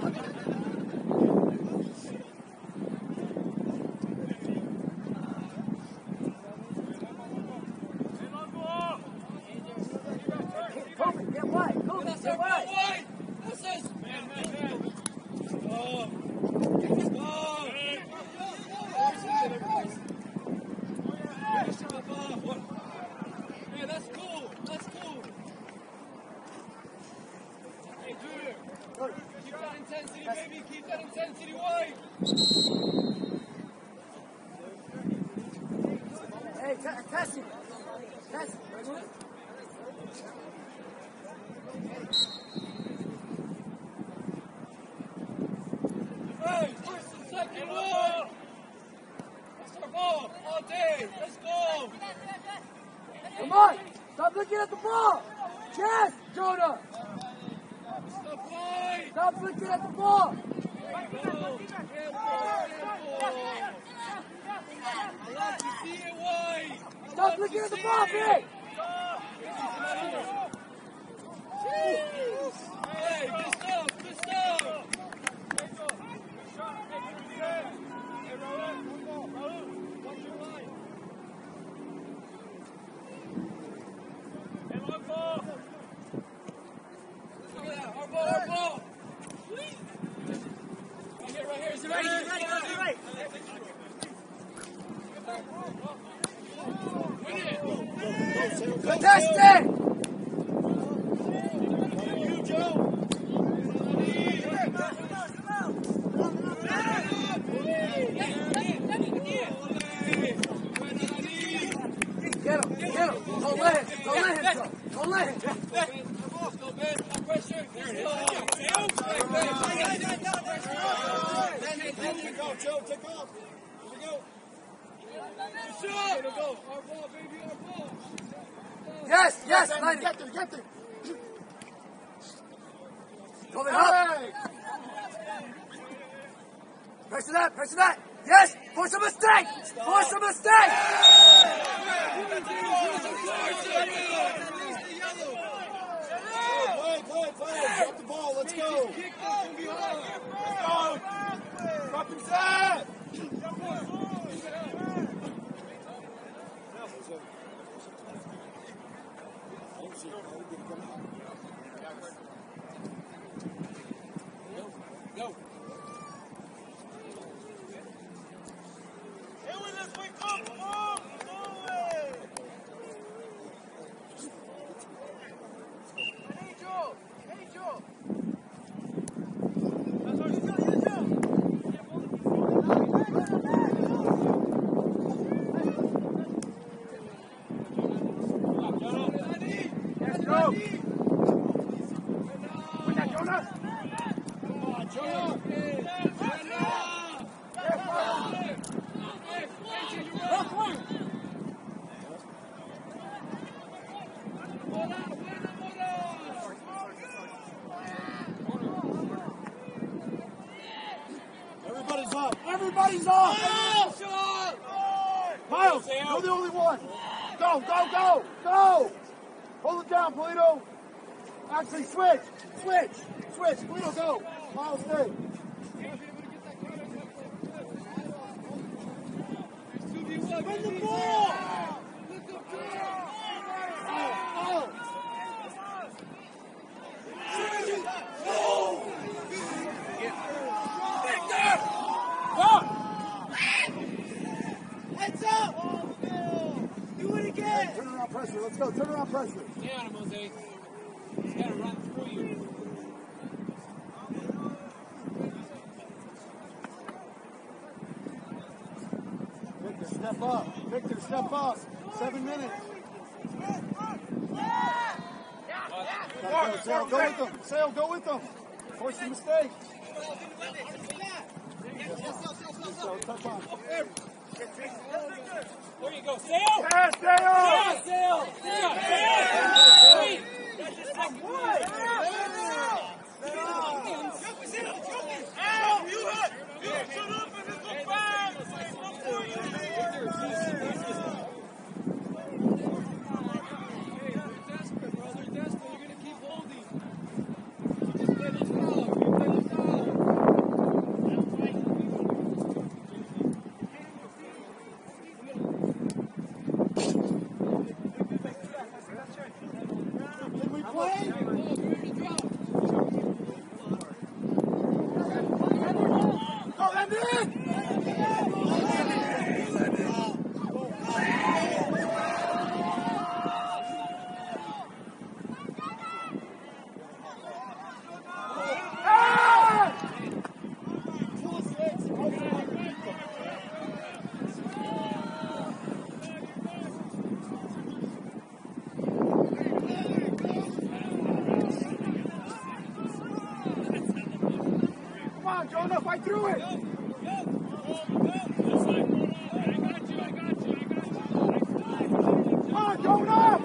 B: Kobe, get wide. Kobe,
A: That's
B: get
A: our
B: wide.
A: wide. That's us. Man. Oh. Oh. Yeah, that's cool. That's cool. Hey, Junior. Keep that intensity, baby. Keep that intensity wide.
B: Hey, test him. Test him.
A: Hey, first and second wide. That's our ball all day. Let's go.
B: Come on. Stop looking at the ball. Chest, Jonah.
A: Stop wide. Stop looking at the ball! Stop looking at the ball, Vic!
B: Hey, good stuff, good stuff! Our ball! Right here, is it ready? Right. Win it!
A: Contest it!
B: You, Joe!
A: Get him! Don't let him go! Don't let him go!
B: Pressure! There it is!
C: Go, Joe, take off. Here we go.
B: Go! Our ball, baby, our ball!
A: Yes,
C: Get there.
A: Coming up! Pressure that! Yes! Force a mistake!
C: Play. Drop the ball. Let's go. Drop his head.
B: Go!
C: Everybody's off. Miles, you're the only one. Go. Hold it down, Polito. Actually, switch. Polito, go. Miles, stay.
B: Win the ball!
A: Heads up! Do it again!
C: Turn around pressure. Let's go. Turn around pressure.
B: Stay on him, Jose. He's got to run through you.
C: Victor, step up. 7 minutes. Sale, go with them. Force the mistake. Touch on.
B: There you go, Sale!
C: Yes, Dale!
B: Sale!
C: Jonah, fight through it!
B: Come
C: on, Jonah!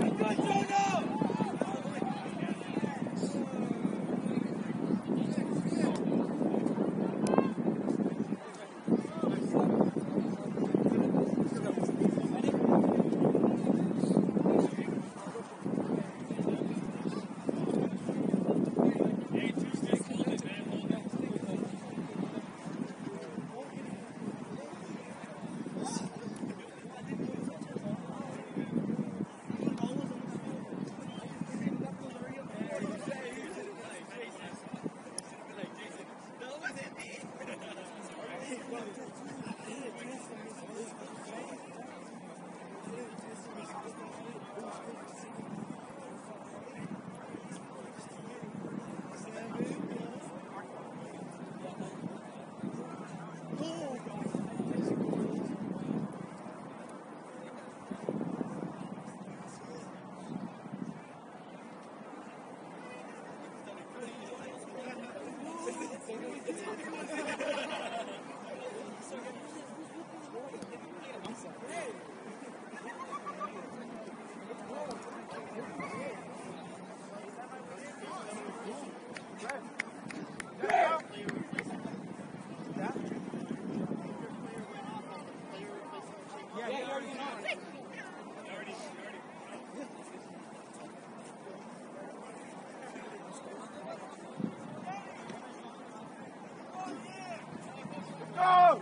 C: Go!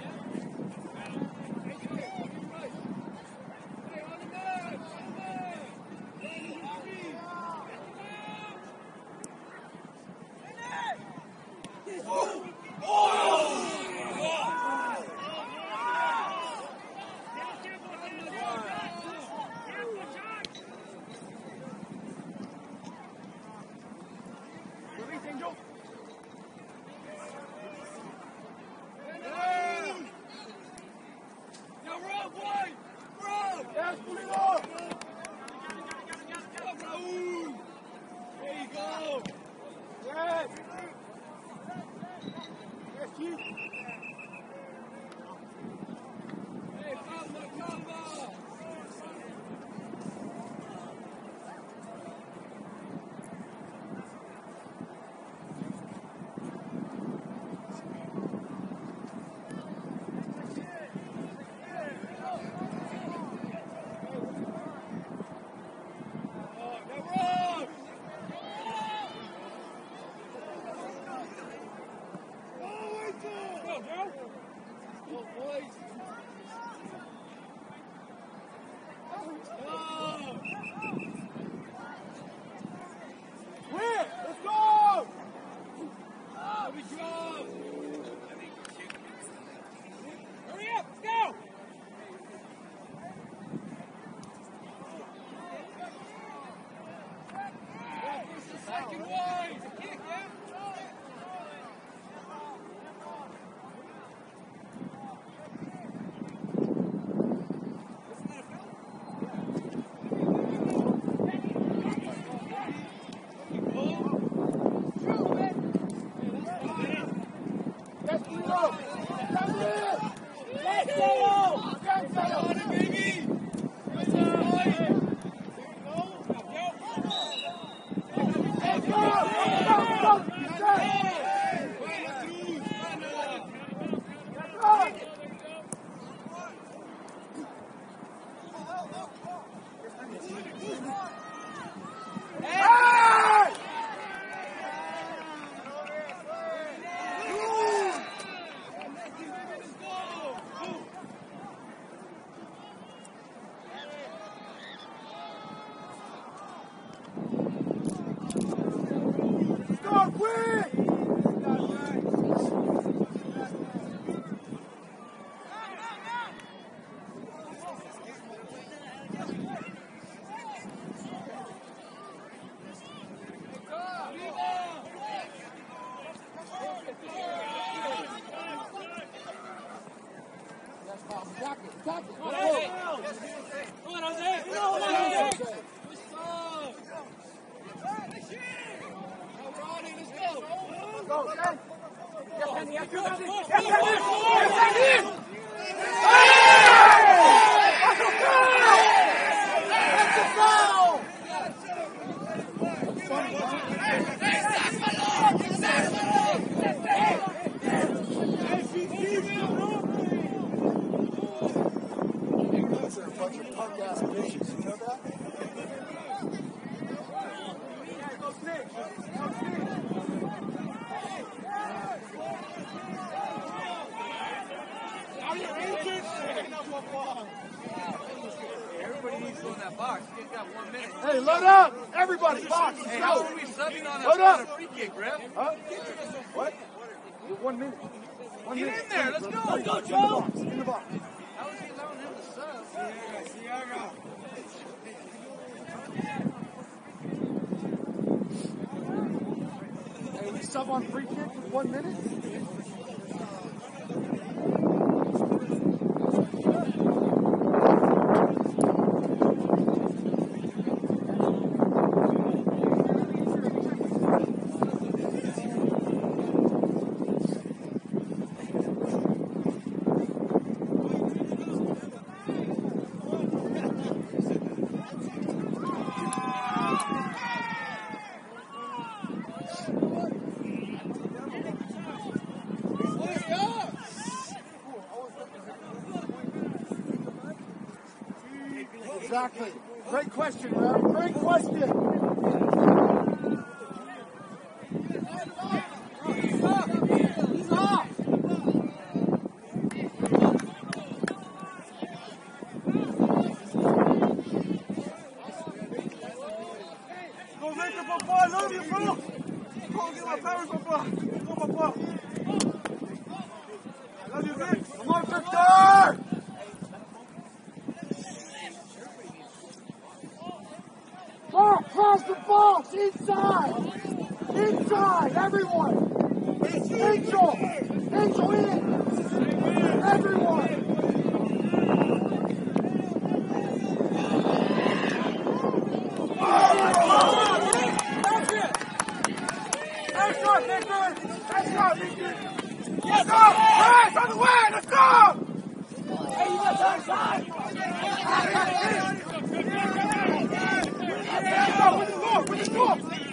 D: Hey, load up! Everybody, box!
A: Hey, how are we subbing on
D: Load
A: a
D: up!
A: free kick, ref?
D: Huh? What? 1 minute.
A: Get in there, let's go!
D: Let's go, Joe! In the box.
A: How is he allowing him to sub?
D: Hey, we sub on free kick with 1 minute? Exactly. Great question, man. Great question.
B: He's off. He's off.
E: Go Victor, papa, I love you, bro. Go get my parents, papa. Go, papa. I love you, Vic.
D: Come on, Victor! Ball, cross the ball, inside! Inside, everyone! Angel! Angel in! Everyone!
E: Nice shot, Victor. Nice shot, Victor. Let's go. Pass on the way. Let's go.
B: Hey, you got time, time.
E: With the score.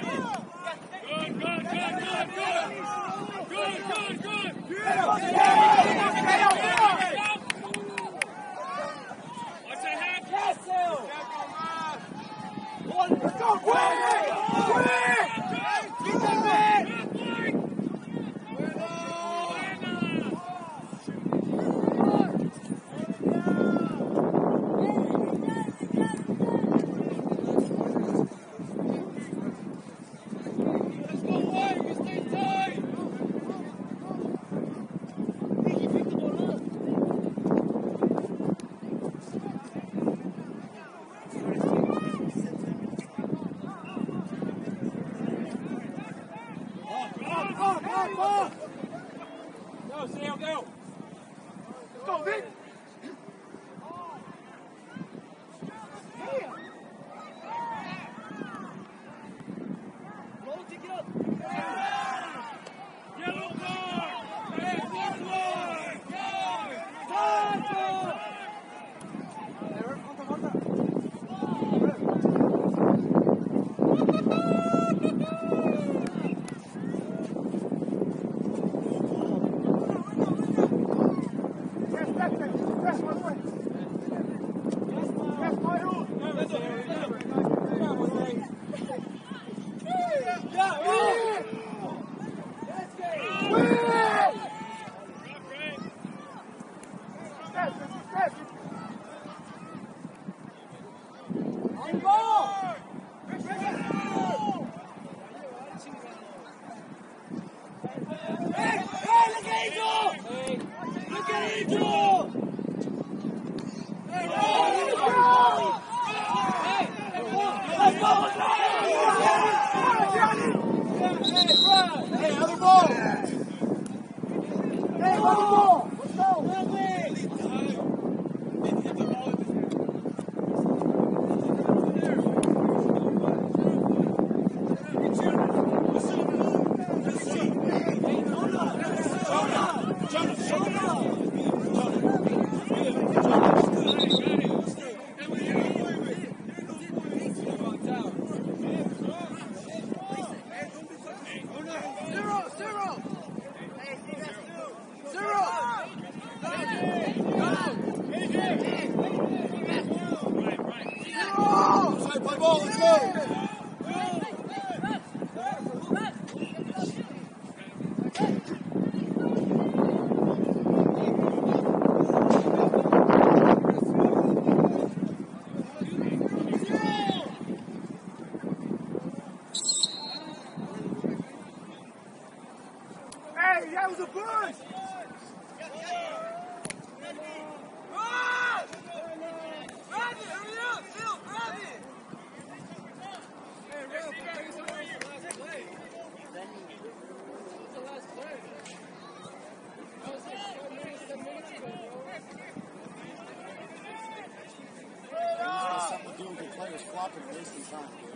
E: Let's go, quick! Get that man! Go, Sam, go! Let's go, Vic!
B: Roll together.
E: Yellow card! Hey, one line!
D: Hey, other ball! Hey, other ball! Let's go!
C: Play ball, let's go!
E: Hey, that was a push!
C: Something to do with the players flopping, wasting time.